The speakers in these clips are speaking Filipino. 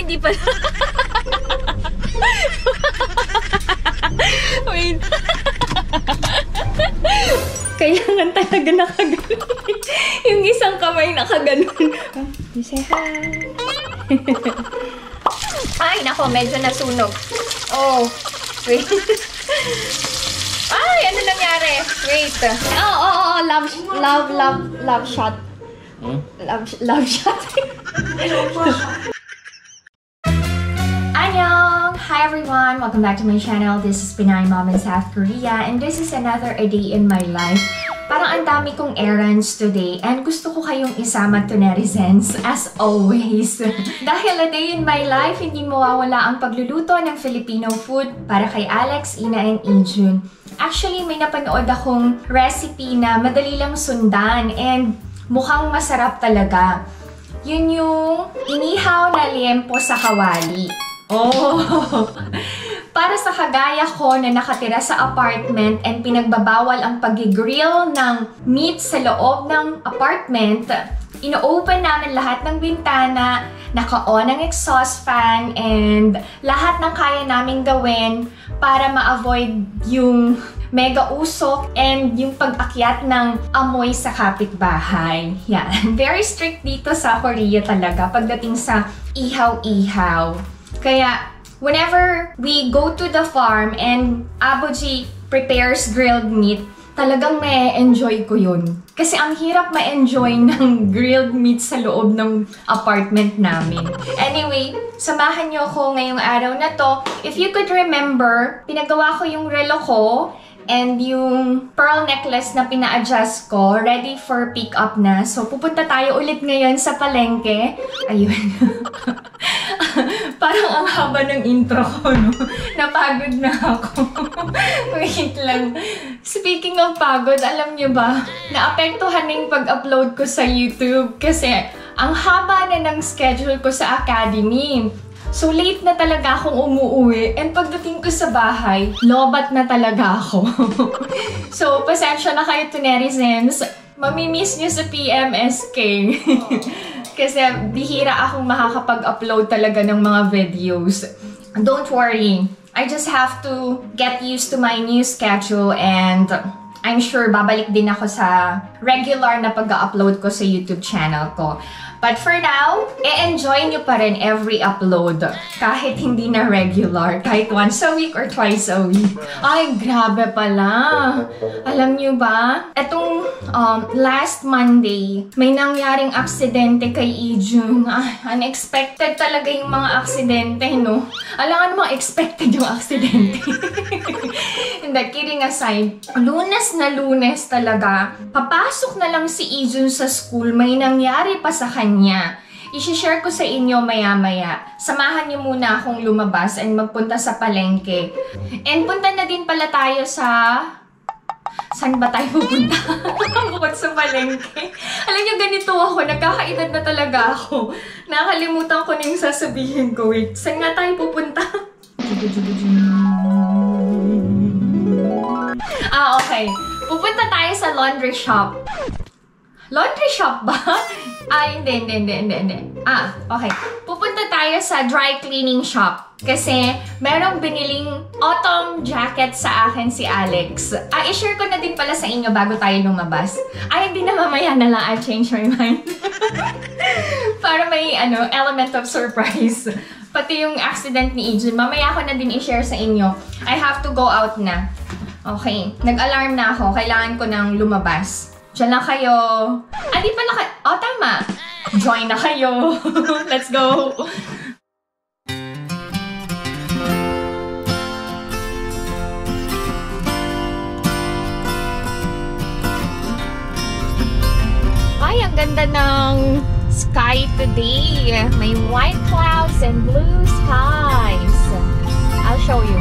hindi pala. Wait. Kailangan talaga nakaganon. Yung isang kamay nakaganon. You say hi. Ay, nako, medyo nasunog. Oh, wait. Ay, ano nangyari? Wait. Oh, love shot. Love shot. Annyeong! Hi everyone! Welcome back to my channel. This is Pinay Mom in South Korea and this is another a day in my life. Parang ang dami kong errands today and gusto ko kayong isama to netizens as always. Dahil a day in my life, hindi mawawala ang pagluluto ng Filipino food para kay Alex, Ina, and Ijun. Actually, may napanood akong recipe na madali lang sundan and mukhang masarap talaga. Yun yung inihaw na liempo sa kawali. Oh! Para sa kagaya ko na nakatira sa apartment and pinagbabawal ang pag-grill ng meat sa loob ng apartment, ino-open namin lahat ng bintana, naka-on ang exhaust fan, and lahat ng kaya naming gawin para ma-avoid yung mega usok and yung pag-akyat ng amoy sa kapitbahay. Yan. Very strict dito sa Korea talaga pagdating sa ihaw-ihaw. Kaya, whenever we go to the farm and Aboji prepares grilled meat, talagang ma-enjoy ko yun. Kasi ang hirap ma-enjoy ng grilled meat sa loob ng apartment namin. Anyway, samahan niyo ako ngayong araw na to. If you could remember, pinagawa ko yung relo ko and yung pearl necklace na pina-adjust ko, ready for pick-up na. So, pupunta tayo ulit ngayon sa palengke. Ayun. Parang ang haba ng intro ko, no? Napagod na ako. Wait lang. Speaking of pagod, alam niyo ba, naapektuhan na yung pag-upload ko sa YouTube kasi ang haba na ng schedule ko sa academy. So, late na talaga akong umuwi and pagdating ko sa bahay, lobat na talaga ako. So, pasensya na kayo to netizens. Mamimiss nyo sa PMSK. Kasi bihira akong makakapag-upload talaga ng mga videos. Don't worry. I just have to get used to my new schedule and I'm sure babalik din ako sa regular na pag-upload ko sa YouTube channel ko. But for now, e-enjoy nyo pa rin every upload. Kahit hindi na regular. Kahit once a week or twice a week. Ay, grabe pala. Alam nyo ba? Etong last Monday, may nangyaring aksidente kay Ijun. Unexpected talaga yung mga aksidente, no? Alam nga namang expected yung aksidente. Hindi, kidding aside. Lunes na Lunes talaga. Papasok na lang si Ijun sa school. May nangyari pa sa kanya. I-share ko sa inyo maya-maya. Samahan niyo muna akong lumabas and magpunta sa palengke. And punta na din pala tayo sa... Saan ba tayo pupunta? Bukod sa palengke. Alam niyo, ganito ako. Nagkakaedad na talaga ako. Nakalimutan ko na yung sasabihin ko. Wait, saan nga tayo pupunta? Okay. Pupunta tayo sa laundry shop. Laundry shop ba? Hindi. Okay. Pupunta tayo sa dry cleaning shop. Kasi merong biniling autumn jacket sa akin si Alex. I-share ko na din pala sa inyo bago tayo lumabas. Hindi na, mamaya na lang. I change my mind. Para may element of surprise. Pati yung accident ni Ijun, mamaya ko na din i-share sa inyo. I have to go out na. Okay. Nag-alarm na ako. Kailangan ko nang lumabas. Diyan lang kayo. Di pala kayo. Tama. Join na kayo. Let's go. Ay, ang ganda ng sky today. May white clouds and blue skies. I'll show you.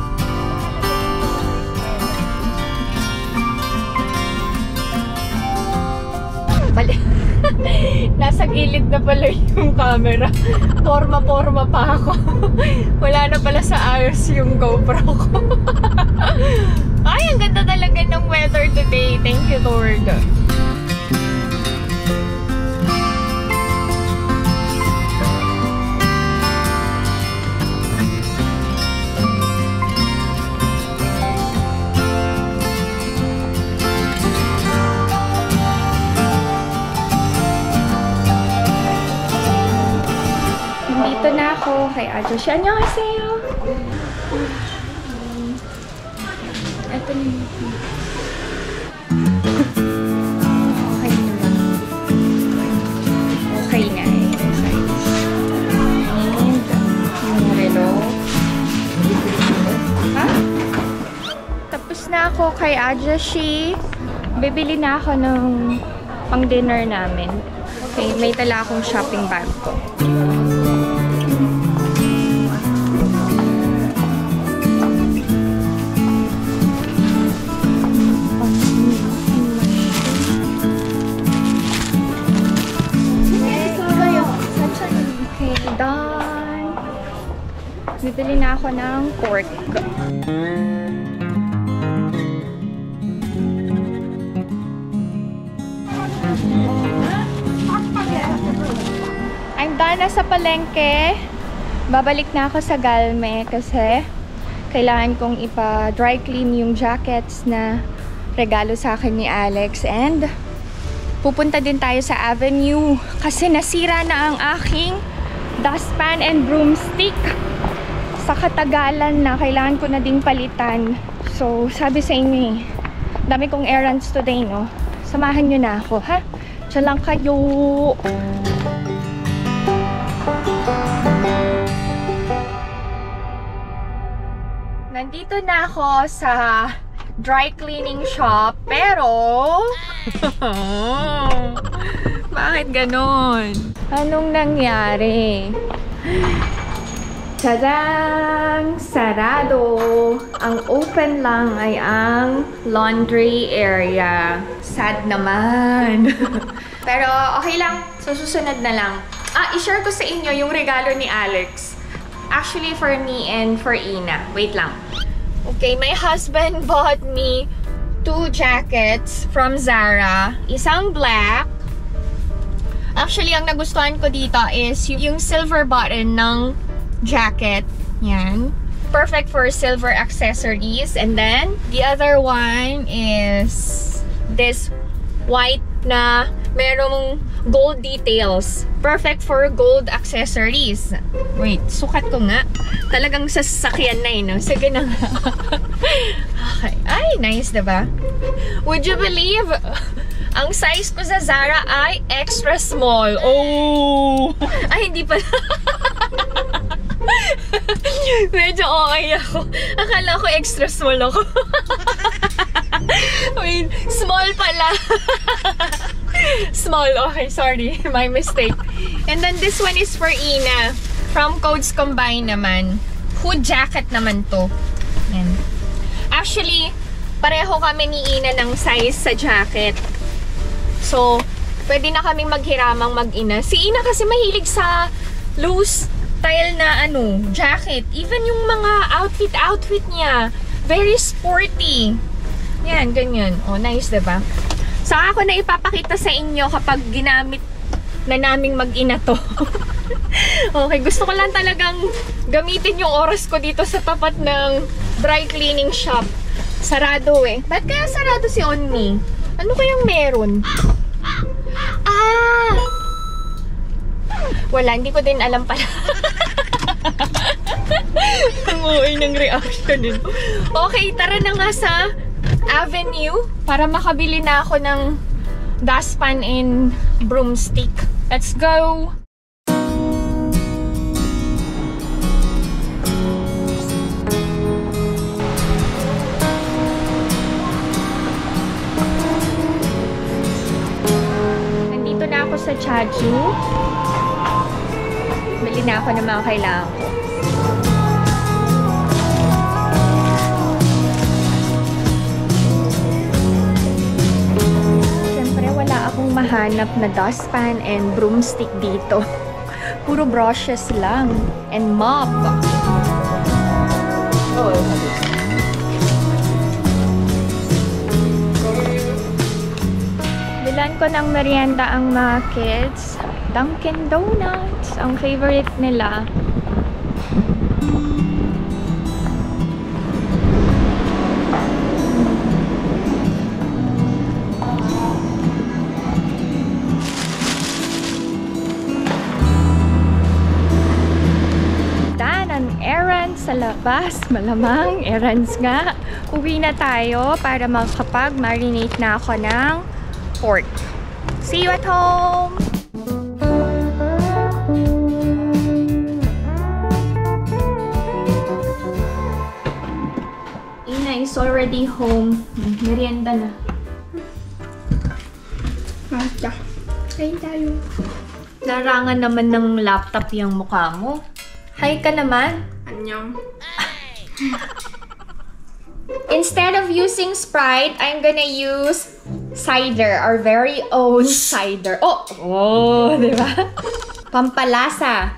Nasa gilid na pala yung camera. Porma-porma pa ako. Wala na pala sa ayos yung GoPro ko. Ay, ang ganda talaga ng weather today. Thank you, Lord. Nandito na ako kay Ajoshi. Annyeonghaseyo! Ito na yun. Okay naman. Okay na eh. And yung relo. Ha? Tapos na ako kay Ajoshi. Bibili na ako ng pang-dinner namin. Okay, may tala akong shopping bag ko. Okay, done. Bibili na ako ng pork. I'm done na sa palengke. Babalik na ako sa Galme kasi kailangan kong ipa-dry clean yung jackets na regalo sa akin ni Alex. And pupunta din tayo sa Avenue kasi nasira na ang aking dustpan and broomstick. Sa katagalan na kailangan ko na ding palitan. So sabi sa inyo eh, dami kong errands today, no? Samahan nyo na ako, ha? Diyan lang kayo. Nandito na ako sa dry cleaning shop, pero bakit ganon? Anong nangyari? Tadang! Sarado! Ang open lang ay ang laundry area. Sad naman. Pero okay lang. Susunod na lang. I-share ko sa inyo yung regalo ni Alex. Actually, for me and for Ina. Wait lang. Okay, my husband bought me 2 jackets from Zara. Isang black. Actually, ang nagustuhan ko dito is yung silver button ng jacket. Yan. Perfect for silver accessories. And then, the other one is this white na merong gold details. Perfect for gold accessories. Wait, sukat ko nga. Talagang sasakyan na no? Sige na nga. Okay. Ay, nice, diba? Would you believe? Ang size ko sa Zara ay extra small. Oh! Ay, hindi pala. Medyo okay ako. Akala ko extra small ako. Wait, small pala. Small, okay, sorry. My mistake. And then this one is for Ina. From Codes Combine naman. Hood jacket naman to. Yan. Actually, pareho kami ni Ina ng size sa jacket. So, pwede na kaming maghiramang mag-ina. Si Ina kasi mahilig sa loose style na jacket. Even yung mga outfit niya. Very sporty. Yan, ganyan. Oh, nice, diba? Saka ako na ipapakita sa inyo kapag ginamit na naming mag-ina to. Okay, gusto ko lang talagang gamitin yung oras ko dito sa tapat ng dry cleaning shop. Sarado eh. Ba't kaya sarado si Onni? Ano kayang meron? Wala, hindi ko din alam pala. Ang uwi ng reaction din. Okay, tara na nga sa Avenue para makabili na ako ng dustpan and broomstick. Let's go! Nandito na ako sa Chaju. Bili na ako ng mga kailangan ko. Akong mahanap na dustpan and broomstick dito. Puro brushes lang and mop. Bilan ko ng merienda ang mga kids. Dunkin Donuts, ang favorite nila. sa labas. Malamang, errands nga. Uwi na tayo para makapag-marinate na ako ng pork. See you at home! Ina is already home. Merienda na. Basta. Kain tayo. Larangan naman ng laptop yung mukha mo. Hi ka naman. Annyeong. Instead of using Sprite, I'm gonna use cider. Our very own cider. Oh, di ba? Pampalasa.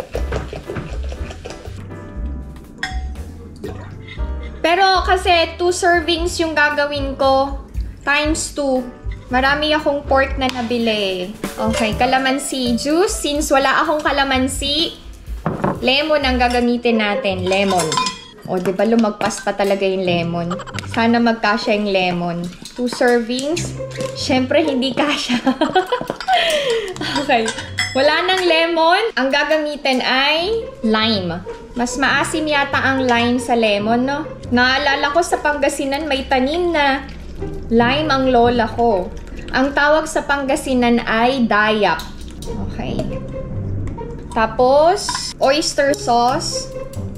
Pero kasi 2 servings yung gagawin ko. Times 2. Marami akong pork na nabili. Okay, calamansi juice. Since wala akong calamansi, lemon ang gagamitin natin. Lemon. O, di ba lumagpas pa talaga yung lemon? Sana magkasya yung lemon. 2 servings. Siyempre, hindi kasya. Okay. Wala nang lemon. Ang gagamitin ay lime. Mas maasim yata ang lime sa lemon, no? Naalala ko sa Pangasinan, may tanim na lime ang lola ko. Ang tawag sa Pangasinan ay dayap. Okay. Tapos, oyster sauce.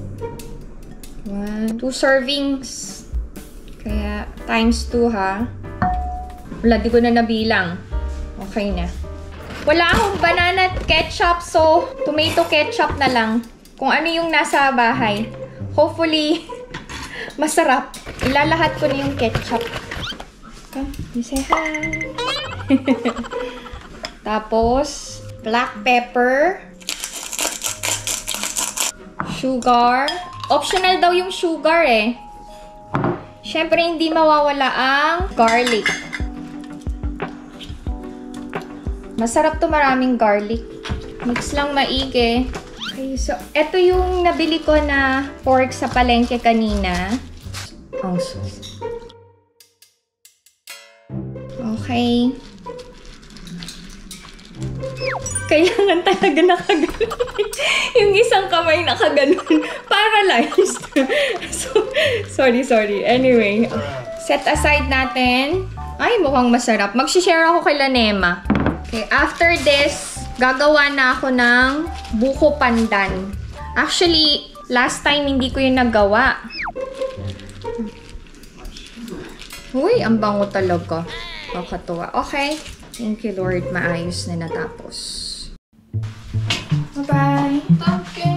2 servings. Kaya, times 2 ha. Wala, di ko na nabilang. Okay na. Wala akong banana ketchup, so tomato ketchup na lang. Kung ano yung nasa bahay. Hopefully, masarap. Ilalahat ko na yung ketchup. Come, you say hi. Tapos, black pepper. Sugar. Optional daw yung sugar eh. Siyempre, hindi mawawala ang garlic. Masarap to, maraming garlic. Mix lang maigi. Okay, so, eto yung nabili ko na pork sa palengke kanina. Ang sauce. Okay. Kailangan talaga nakaganon. Yung isang kamay nakaganon. Paralyzed. So, sorry. Anyway, set aside natin. Ay, mukhang masarap. Mag-share ako kay Lanema. Okay, after this, gagawa na ako ng buko pandan. Actually, last time hindi ko yung nagawa. Uy, ang bango talaga. Kakatuwa. Okay. Thank you, Lord. Maayos na natapos. Bye-bye. Okay.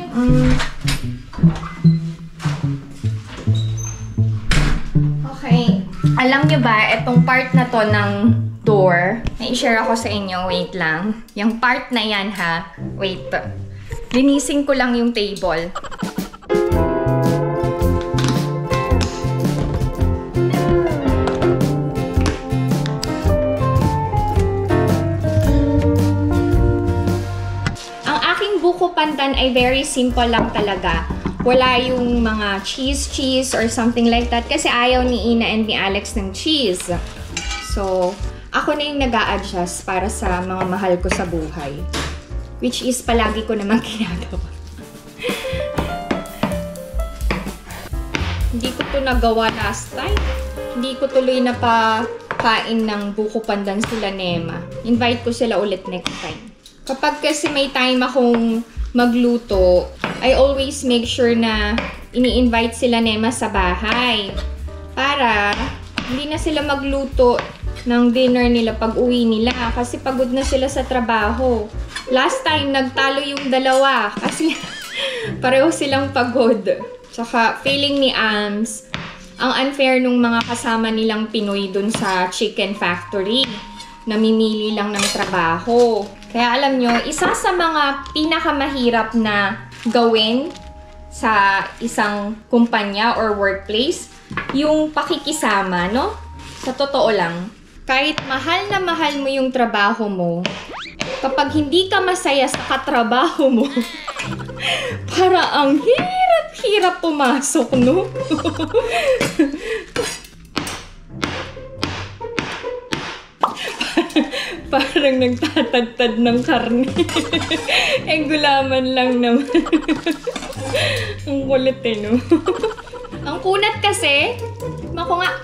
Okay. Alam nyo ba, itong part na to ng door, na-share ako sa inyo. Wait lang. Yung part na yan, ha? Wait. Linisin ko lang yung table. Buko pandan ay very simple lang talaga. Wala yung mga cheese or something like that kasi ayaw ni Ina and ni Alex ng cheese. So, ako na yung nag-a-adjust para sa mga mahal ko sa buhay. Which is palagi ko naman ginagawa. Hindi ko to nagawa last time. Hindi ko tuloy na pa-kain ng buko pandan sila Nema. Invite ko sila ulit next time. Kapag kasi may time akong magluto, I always make sure na ini-invite sila Nema sa bahay. Para hindi na sila magluto ng dinner nila pag uwi nila. Kasi pagod na sila sa trabaho. Last time, nagtalo yung dalawa. Kasi pareho silang pagod. Tsaka feeling ni Ams, ang unfair nung mga kasama nilang Pinoy dun sa chicken factory. Namimili lang ng trabaho. Kaya alam nyo, isa sa mga pinakamahirap na gawin sa isang kumpanya or workplace, yung pakikisama, no? Sa totoo lang, kahit mahal na mahal mo yung trabaho mo, kapag hindi ka masaya sa katrabaho mo, para ang hirap-hirap pumasok, no? Parang nagtatadtad ng karne. Eh, gulaman lang naman. Ang kulit eh, no? Ang kunat kasi. Mako nga.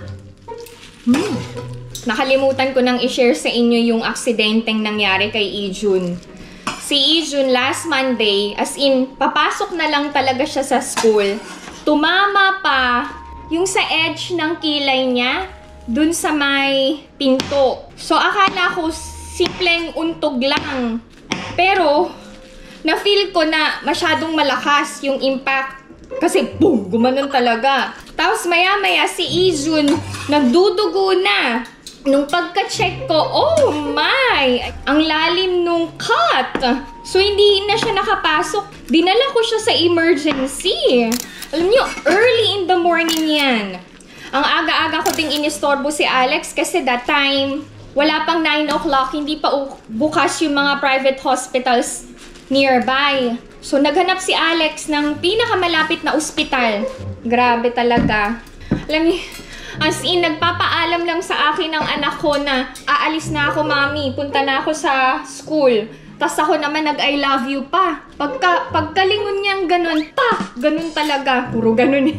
Nakalimutan ko nang i-share sa inyo yung aksidenteng nangyari kay Ijun. Si Ijun last Monday, as in, papasok na lang talaga siya sa school. Tumama pa yung sa edge ng kilay niya dun sa may pinto. So, akala ko simpleng untog lang. Pero, na-feel ko na masyadong malakas yung impact. Kasi, boom! Gumanon talaga. Tapos, maya-maya si Ijun nagdudugo na. Nung pagka-check ko, oh my! Ang lalim nung cut! So, hindi na siya nakapasok. Dinala ko siya sa emergency. Alam niyo, early in the morning yan. Ang aga-aga ko ding inistorbo si Alex kasi that time, wala pang 9 o'clock, hindi pa bukas yung mga private hospitals nearby. So, naghanap si Alex ng pinakamalapit na ospital. Grabe talaga. Alam niyo, as in, nagpapaalam lang sa akin ng anak ko na aalis na ako, mami. Punta na ako sa school. Tapos ako naman nag-I love you pa. Pagkalingon niyang ganun, ganun talaga. Puro ganun.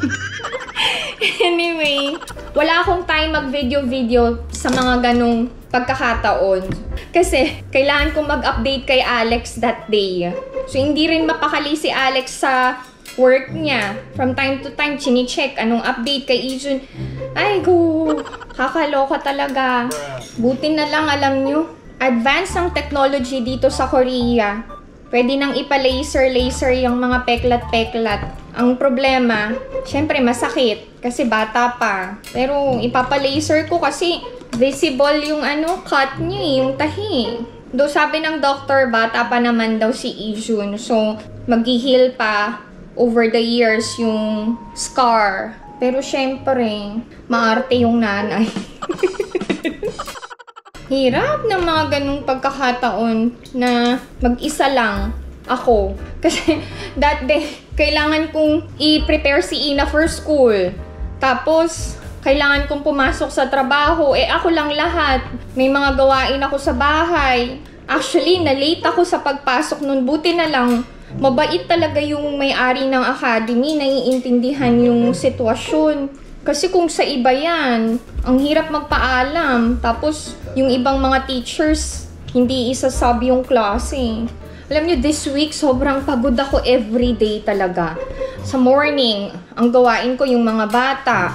Anyway, wala akong time mag-video-video sa mga ganung pagkakataon. Kasi, kailangan kong mag-update kay Alex that day. So, hindi rin mapakali si Alex sa work niya. From time to time, chine-check anong update kay Ijun. Ay, kakaloka talaga. Buti na lang, alam nyo, advance ang technology dito sa Korea. Pwede nang ipa-laser yung mga peklat-peklat. Ang problema, syempre masakit kasi bata pa. Pero ipapa-laser ko kasi visible yung cut niya, yung tahi. Do sabi ng doctor, bata pa naman daw si Ijun. So, mag-heal pa over the years yung scar. Pero syempre, maarte yung nanay. Hirap ng mga ganung pagkakataon na mag-isa lang ako. Kasi that day, kailangan kong i-prepare si Ina for school. Tapos, kailangan kong pumasok sa trabaho. Eh, ako lang lahat. May mga gawain ako sa bahay. Actually, na-late ako sa pagpasok nun. Buti na lang, mabait talaga yung may-ari ng academy. Naiintindihan yung sitwasyon. Kasi kung sa iba yan, ang hirap magpaalam. Tapos, yung ibang mga teachers, hindi isasub yung klase. Alam nyo, this week, sobrang pagod ako everyday talaga. Sa morning, ang gawain ko yung mga bata.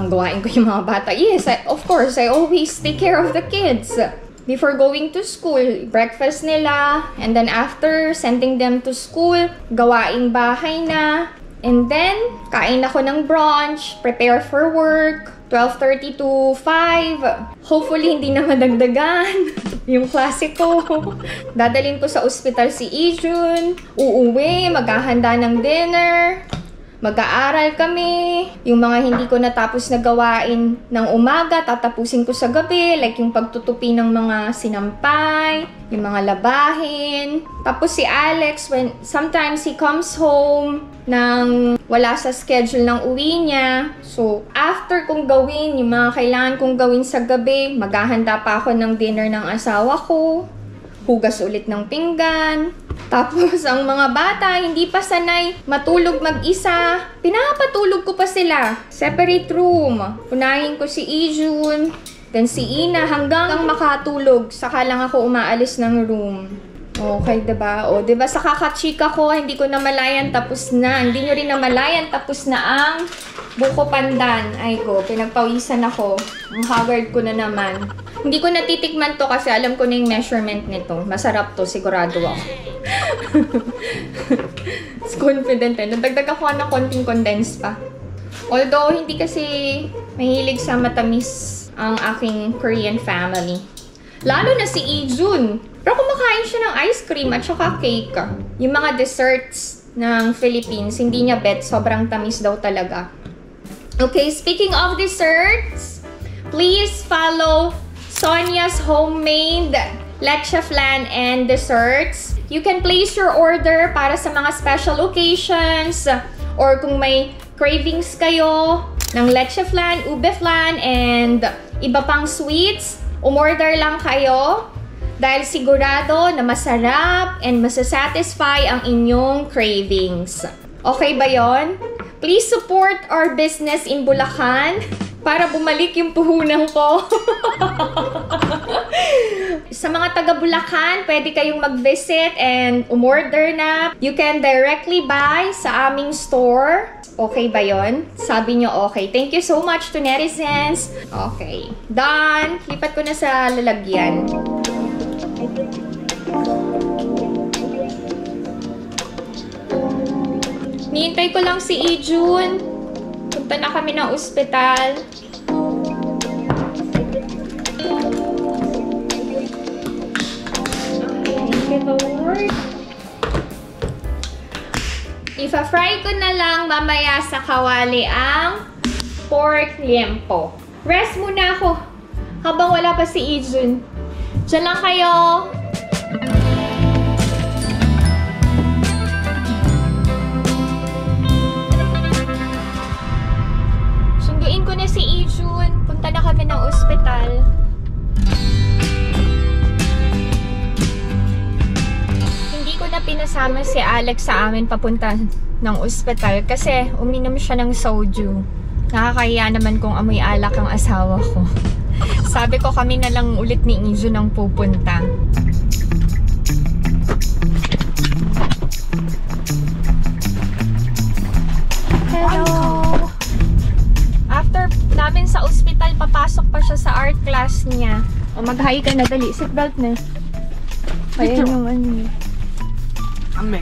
Yes, of course, I always take care of the kids. Before going to school, breakfast nila. And then after sending them to school, gawaing bahay na. And then, kain ako ng brunch, prepare for work, 12:30 to 5. Hopefully, hindi na madagdagan yung klase ko. Dadalhin ko sa ospital si Ijun. Uuwi, maghahanda ng dinner. Mag-aaral kami. Yung mga hindi ko natapos na gawain ng umaga, tatapusin ko sa gabi. Like yung pagtutupi ng mga sinampay, yung mga labahin. Tapos si Alex, sometimes he comes home nang wala sa schedule ng uwi niya. So, after kong gawin, yung mga kailangan kong gawin sa gabi, maghahanda pa ako ng dinner ng asawa ko. Hugas ulit ng pinggan. Tapos, ang mga bata, hindi pa sanay matulog mag-isa. Pinapatulog ko pa sila. Separate room. Unahin ko si Ijun, then si Ina, hanggang makatulog. Saka lang ako umaalis ng room. Okay, diba? O, diba sa kakachika ko, hindi ko namalayan, tapos na. Hindi nyo rin namalayan, tapos na ang buko pandan. Ay ko, pinagpawisan ako. Ang haggard ko na naman. Hindi ko natitikman to kasi alam ko na yung measurement nito. Masarap to, sigurado ako. It's confident eh. Nadagdag ako ng konting condense pa. Although, hindi kasi mahilig sa matamis ang aking Korean family. Lalo na si Ijun. Pero kumakain siya ng ice cream at saka cake. Yung mga desserts ng Philippines, hindi niya bet. Sobrang tamis daw talaga. Okay, speaking of desserts, please follow Sonia's homemade leche flan and desserts. You can place your order para sa mga special occasions or kung may cravings kayo ng leche flan, ube flan, and iba pang sweets, umorder lang kayo. Dahil sigurado na masarap and masasatisfy ang inyong cravings. Okay ba yon? Please support our business in Bulacan para bumalik yung puhunan ko. Sa mga taga Bulacan, pwede kayong mag-visit and umorder na. You can directly buy sa aming store. Okay ba yon? Sabi nyo okay. Thank you so much to netizens. Okay. Done. Lipat ko na sa lalagyan. Nihintay ko lang si Ijun. Punta na kami ng ospital. Thank you, Lord. Ipa-fry ko na lang mamaya sa kawali ang pork liempo. Rest muna ako habang wala pa si Ijun. Diyan lang kayo. Sunduin ko na si Ijun. Punta na kami ng ospital. Hindi ko na pinasama si Alex sa amin papunta ng ospital kasi uminom siya ng soju. Nakakahiya naman kung amoy alak ang asawa ko. Sabi ko kami na lang ulit ni Ijun ang pupunta. Hello! After namin sa ospital, papasok pa siya sa art class niya. O mag-hi ka na, dali. Seatbelt na. Ayan yung ano. Ame.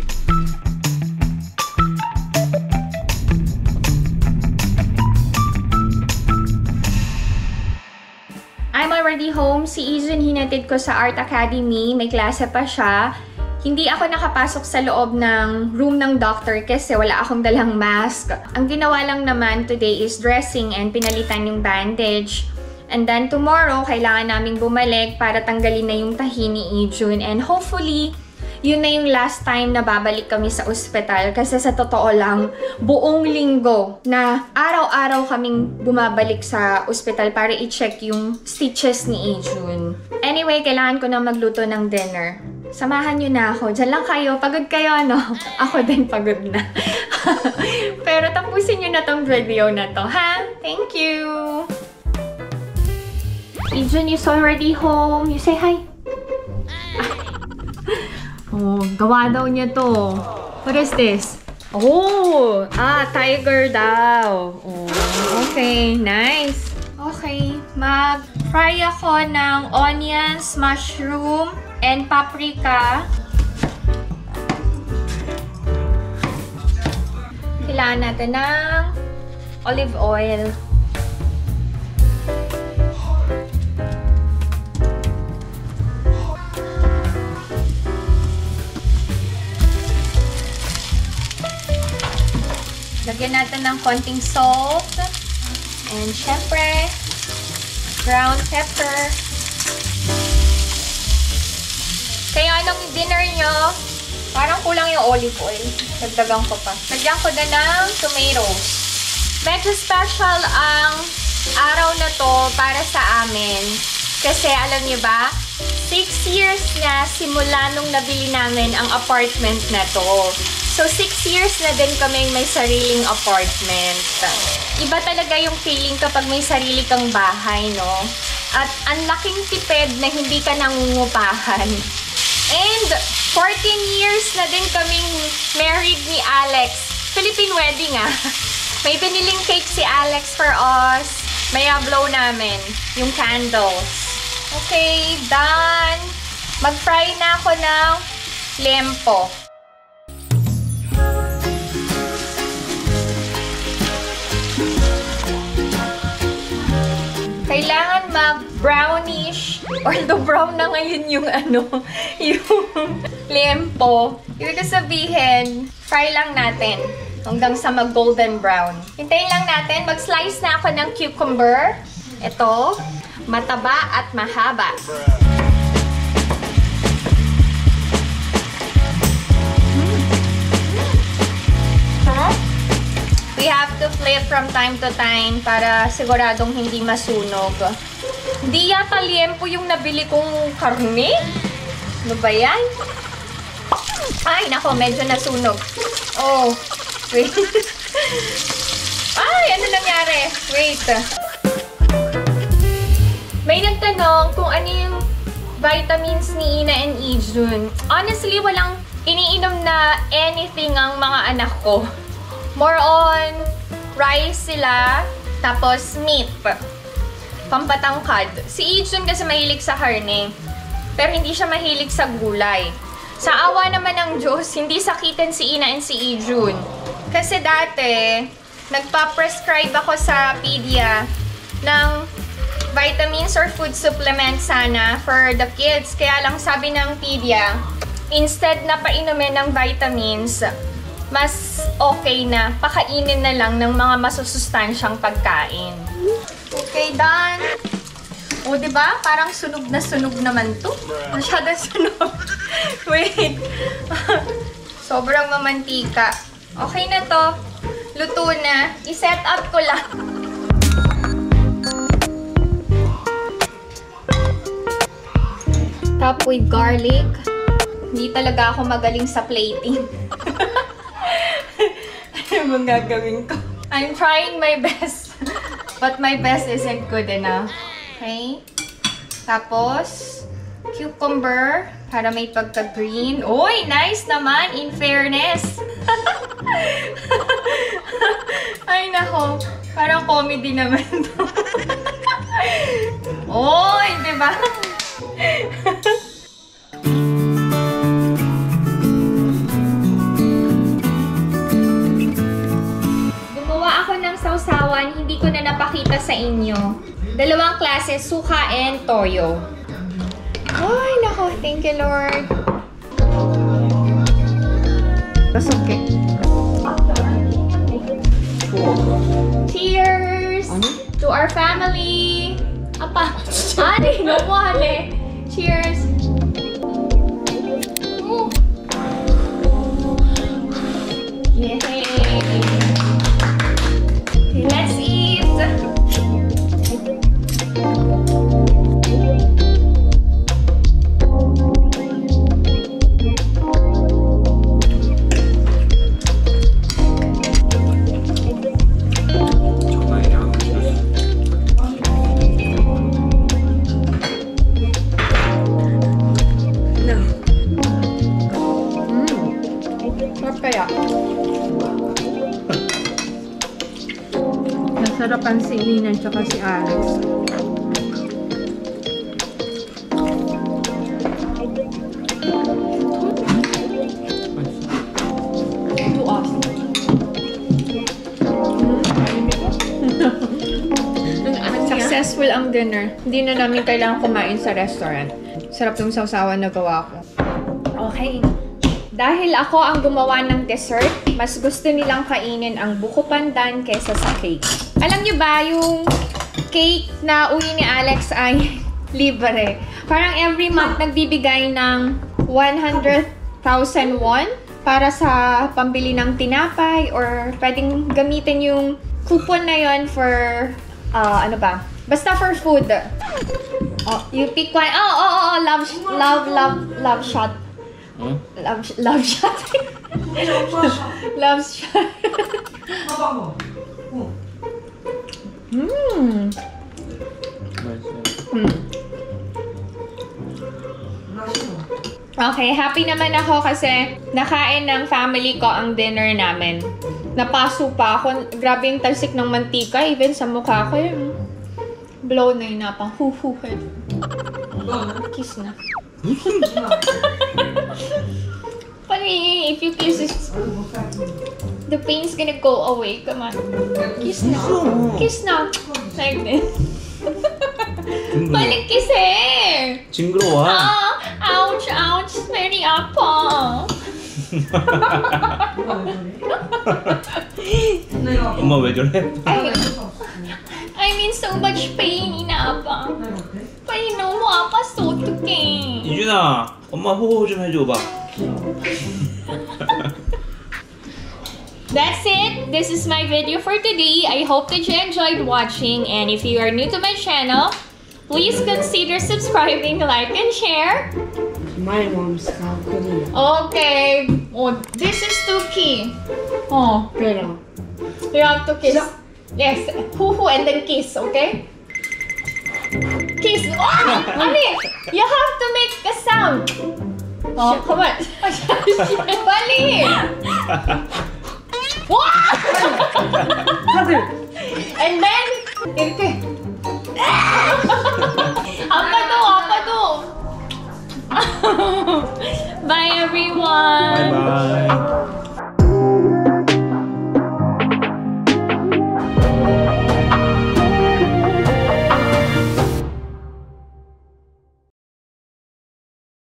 I'm already home. Si Ijun hinatid ko sa Art Academy. May klase pa siya. Hindi ako nakapasok sa loob ng room ng doctor kasi wala akong dalang mask. Ang ginawa lang naman today is dressing and pinalitan yung bandage. And then tomorrow, kailangan naming bumalik para tanggalin na yung tahi ni Ijun. And hopefully, yun na yung last time na babalik kami sa ospital kasi sa totoo lang, buong linggo na araw-araw kaming bumabalik sa ospital para i-check yung stitches ni Ijun. Anyway, kailangan ko na magluto ng dinner. Samahan nyo na ako. Diyan lang kayo. Pagod kayo, no? Ako din pagod na. Pero tapusin nyo na tong video na to, ha? Thank you! Ijun is already home. You say hi. Oh, gawa daw niya to. What is this? Oh! Tiger daw. Oh, okay. Nice. Okay. Mag-fry ako ng onions, mushroom, and paprika. Kailangan natin ng olive oil. Lagyan natin ng konting salt. And syempre, ground pepper. Kaya anong dinner nyo, parang kulang yung olive oil. Dagdagan ko pa. Lagyan ko na ng tomatoes. Medyo special ang araw na to para sa amin. Kasi alam niyo ba, 6 years na simula nung nabili namin ang apartment na to. So, 6 years na din kami may sariling apartment. Iba talaga yung feeling kapag may sarili kang bahay, no? At ang laking tipid na hindi ka nangungupahan. And 14 years na din kaming married ni Alex. Philippine wedding, ah. May biniling cake si Alex for us. May blow namin yung candles. Okay, done. Mag-fry na ako ng liempo. Kailangan mag-brownish. Although brown na ngayon yung yung liempo. Ibig sabihin, fry lang natin hanggang sa mag-golden brown. Hintayin lang natin. Mag-slice na ako ng cucumber. Ito, mataba at mahaba. We have to flip from time to time para siguradong hindi masunog. Hindi yata liempo yung nabili kong karne. Ano ba yan? Ay, nako, medyo nasunog. Oh, wait. Ay, ano nangyari? Wait. May nagtanong kung ano yung vitamins ni Ina and Ijun. Honestly, walang iniinom na anything ang mga anak ko. More on rice sila, tapos meat. Pampatangkad. Si Ijun kasi mahilig sa karne, pero hindi siya mahilig sa gulay. Sa awa naman ng Diyos, hindi sakitin si Ina and si Ijun. Kasi dati, nagpa-prescribe ako sa Pedia ng vitamins or food supplement sana for the kids. Kaya lang sabi ng Pedia, instead na painumin ng vitamins, mas okay na pakainin na lang ng mga masusustansyang pagkain. Okay, done. O, diba? Parang sunog na sunog naman to. Masyadong sunog. Wait. Sobrang mamantika. Okay na to. Luto na. I-set up ko lang. Top with garlic. Hindi talaga ako magaling sa plating. Ano bang gagawin ko? I'm trying my best. But my best isn't good enough. Okay? Tapos, cucumber para may pagka-green. Uy, nice naman, in fairness. Ay, nako. Parang comedy naman to. Uy, diba? Gumawa ako ng sausawan, hindi ko na napakita sa inyo. Dalawang klase, suka and toyo. Ay, nako. Thank you, Lord. That's okay. Cheers to our family. Apa? Ani, no mo, hale. Cheers. Yay. Let's eat. Nasarapan si Ina at saka si Alex. Successful ang dinner. Hindi na namin kailangan kumain sa restaurant. Sarap yung sausawan na gawa ko. Okay. Dahil ako ang gumawa ng dessert, mas gusto nilang kainin ang buko pandan kaysa sa cake. Alam niyo ba, yung cake na uwi ni Alex ay libre. Parang every month nagbibigay ng 100,000 won para sa pambili ng tinapay or pwedeng gamitin yung coupon na yon for, ano ba? Basta for food. Oh, you pick one. Oh, love shot. Hmm? Love shot. Love shot. Okay, happy naman ako kasi nakain ng family ko ang dinner namin. Napaso pa ako. Grabe yung talsik ng mantika. Even sa mukha ko yun. Blow na yun na pang hu-hu-hu. Kiss na. Funny, if you kiss, the pain's gonna go away. Come on. Kiss na. Kiss na. Like this. Balik kiss eh. 징그러워. Ouch, ouch. Very apa. 엄마 왜 저래? I'm in so much pain, inaapa. Paano mo, apa, sotukin. 이준아, 엄마 호호 좀 해줘 봐. That's it. This is my video for today. I hope that you enjoyed watching. And if you are new to my channel, please consider subscribing, like, and share. My mom's South Korea. Okay. Oh, this is too key. Oh, Pero, you have to kiss. So- Yes, hoo and then kiss, okay? Kiss. Oh, Ali, you have to make a sound. Oh, come on. Bali. Wow! Father! And then, 이렇게. 아빠도.